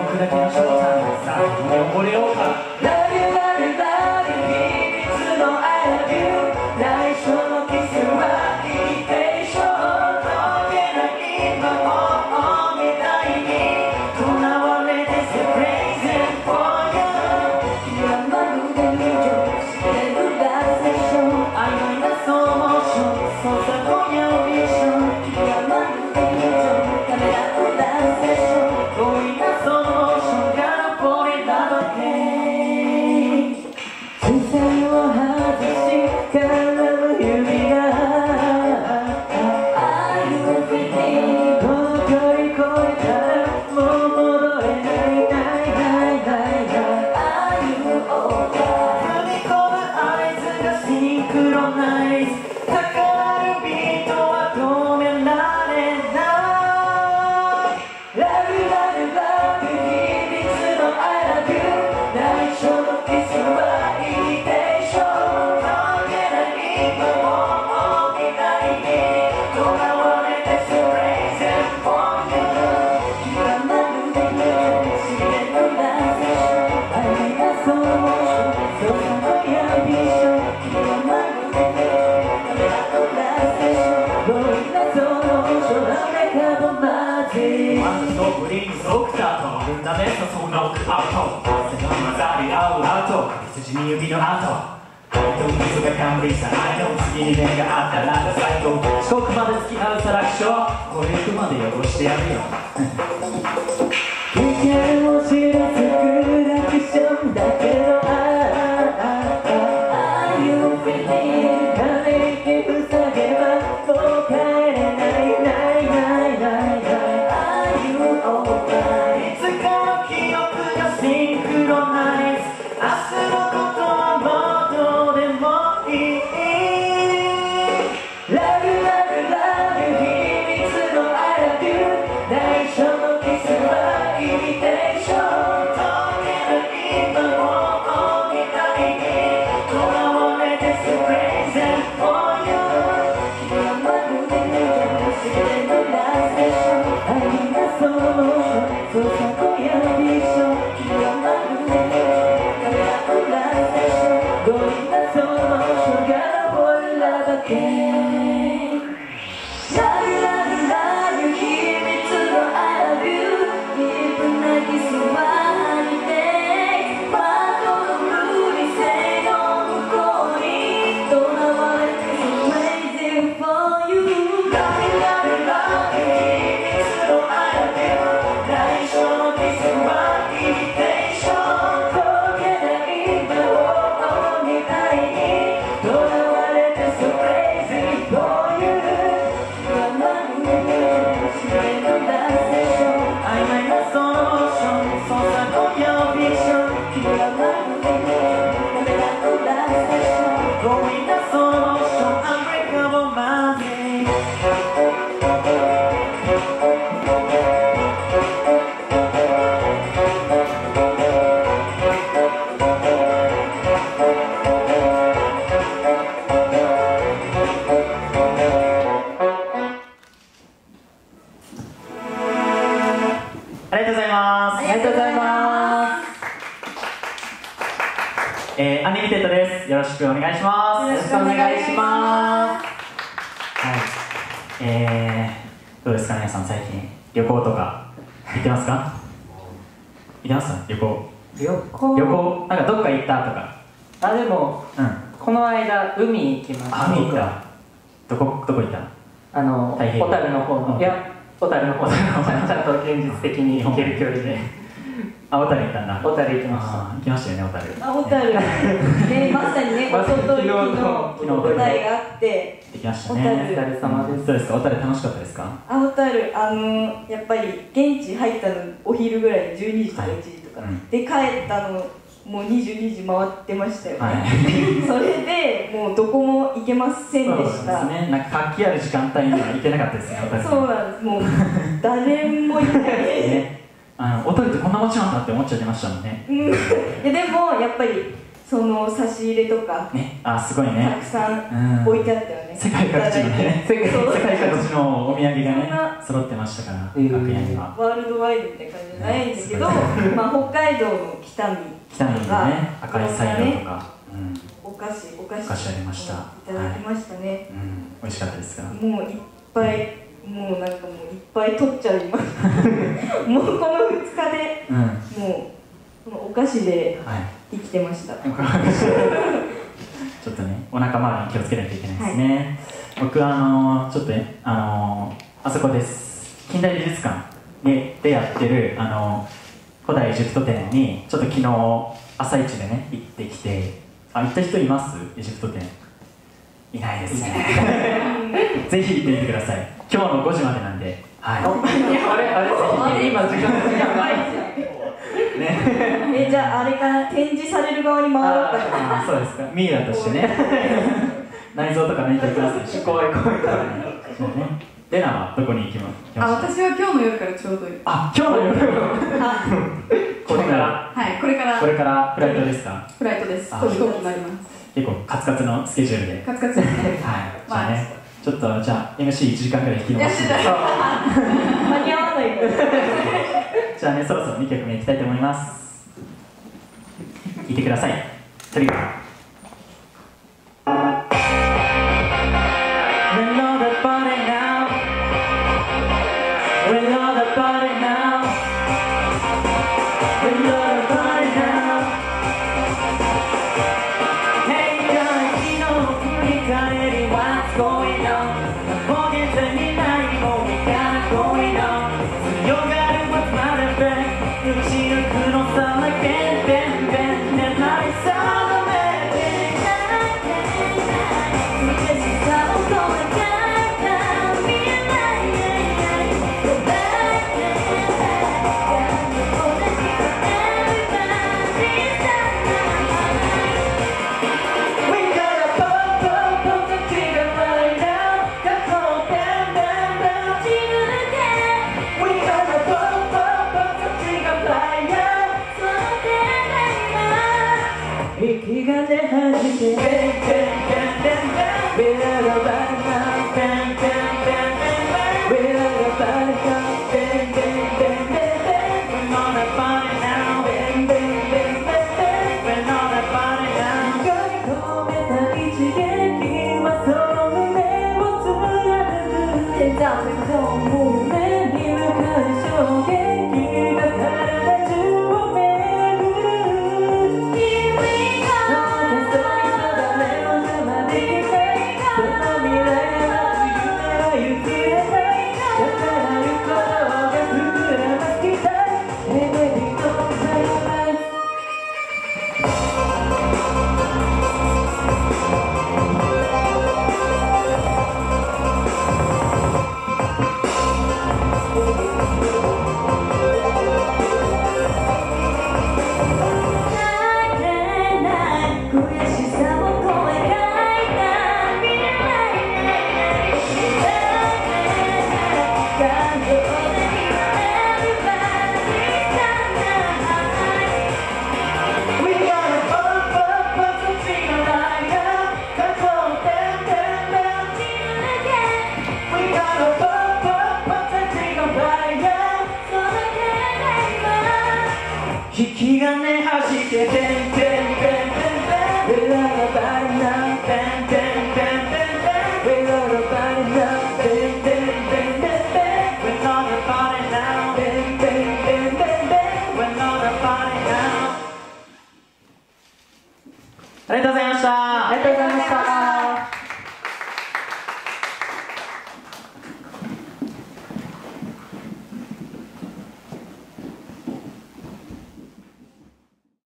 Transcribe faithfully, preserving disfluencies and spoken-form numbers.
僕だけのショータイムさあ溺れようか Love you love you love you 秘密の I love you 内緒のキスはイミテーション溶けない魔法みたいにとらわれて So crazy for you 今まで以上してるラセッション曖昧なソーモーション操作今夜のビジョン今まで以上カメラのラセッション強引なソーモーションが残りだだけ視線を外しからの指が Are you feeling この距離越えたらもう戻れないないないないない Are you over 踏み込む合図がシンクロナイズ高鳴るビートは止められない Love you love you love you 秘密の I love you 内緒のキスはイミテーション溶けない魔法みたいにとらわれて So crazy for you 今まで以上知れぬラセッション曖昧なソーモーション操作のやビジョン今まで以上カメラのラセッション強引なソーモーションアメリカのマジワンとブリングソクターと分断でそのノックアウト汗が混ざり合うアウト筋に指の跡愛と水が完備した愛の次に目があったら最高遅刻まで付き合うサラクションこれ行くまで汚してやるよ危険を知らずクラクションだけどああ Are you feeling ため息塞げばもう帰れないないないないない Are you over いつかの記憶がシンクロナイズ明日のことはもうどうでもいい Love you love you love you 秘密の I love you 内緒のキスはイミテーション溶けない魔法みたいにとらわれて So crazy for you 今まで以上知れぬラセッション曖昧なソーモーション操作今夜のビジョン今まで以上カメラのラセッション強引なソーモーションが俺らだけ Love you love you love you 秘密の I love you ディープなキスは似て窓のブルーに線の向こうにとらわれて So crazy for you Love you love you love you 秘密の I love you 内緒のキスはイミテーション溶けない魔法みたいにとらわれて So crazy for you 今まで以上知れぬラセッション曖昧なソーモーション操作今夜のビジョン今まで以上カメラのラセッション強引なソーモーションアメリカのマジありがとうございます。 ありがとうございます。 えー、アンリミテッドです。よろしくお願いします。 よろしくお願いします。 はい。えー、どうですか皆さん最近旅行とか行ってますか？行ってます旅行。 旅行旅行なんかどっか行ったとか。 あ、でも、 うん。 この間海行きました。 海行った。どこどこ行ったの？ あの、 太平洋小樽の方の、 うんいや、小樽の方のちゃんちゃんと現実的に行ける距離であ、小樽行ったんだ。 小樽行きました。 あー行きましたよね、小樽。 あ、小樽ね、まさにね、おととい昨日昨日舞台があって行きましたね。 小樽お疲れ様です。 どうですか、小樽楽しかったですか？ あ、小樽、あのやっぱり現地入ったのお昼ぐらいでじゅうにじとかいちじとか、 はいうんで帰ったのもうにじゅうにじ回ってましたよね、 はいそれでもうどこも行けませんでそうした。 ですね、なんか活気ある時間帯には行けなかったですね、小樽。 そうなんです、もう誰もいないね、あの小樽ってこんな街なんだって思っちゃいましたもんね。 うん、いやでもやっぱりその差し入れとかね、あ、すごいたねく。さん置いてあったよね。 世界各地のね、世界そう世界各地のお土産がそんねな、 揃ってましたから、 うん楽屋には。 ワールドワイドみたいな感じじゃないんだけど、 ねまあ北海道の北見北見のね、赤いサイドとか、うん、 お菓子お菓子お菓子ありましたいただきましたね。 うん、美味しかったですか。 もういっぱい、もうなんかもういっぱい取っちゃいますもうこのふつかでうん、 もうこのお菓子ではい。 生きてました。 ちょっとね、お腹周りに気をつけないといけないですね。僕はあのー、ちょっとね、あのー、あそこです。近代美術館ででやってる、あのー、古代エジプト展にちょっと昨日朝一でね行ってきて、あ、行った人います？エジプト展いないですねぜひ行ってみてください。今日のごじまでなんで、はい。 あれあれ今時間時間ないねえ、じゃああれかな、展示される側に回ろうかな。 あー、そうですか。ミイラとしてね内臓とか抜いていきますね。怖い怖いからね。そうね。レナはどこに行きま行きまあ、 した？ 私は今日の夜からちょうどいい。 あ、今日の夜あ、 これからはい、これからこれからフライトですか？ フライトです。 あ飛行機になります。 結構カツカツのスケジュールで。 カツカツですね。 はい。じゃあね、ちょっとじゃあ エムシーいち 時間ぐらい引き延ばして。 間に合わないから。 じゃあね、そろそろにきょくめいきたいと思います。聴いてください。トリガー。We know the party now. We know the party now. We know the party now. Hey guys, 昨日振り返り What's going on? もう現在にないもう We gotta going on. 強がる What's my effect? 打ち抜くのさ Like bang bang bang. 眠りさの目で息が出始めて Bang bang bang bang bang We're all about now Bang bang bang bang bang We're all about now Bang bang bang bang bang We're on a party now Bang bang bang bang bang We're on a party now 光り込めた一撃はその胸を貫くでダメと思う目に向かう衝撃が体中を巡る引き金走っててんてんてんてんてんWe're all about it now てんてんてんてんてん We're all about it now てんてんてんてんてん We're all about it now てんてんてんてんてん We're all about it now ありがとうございました。 ありがとうございました。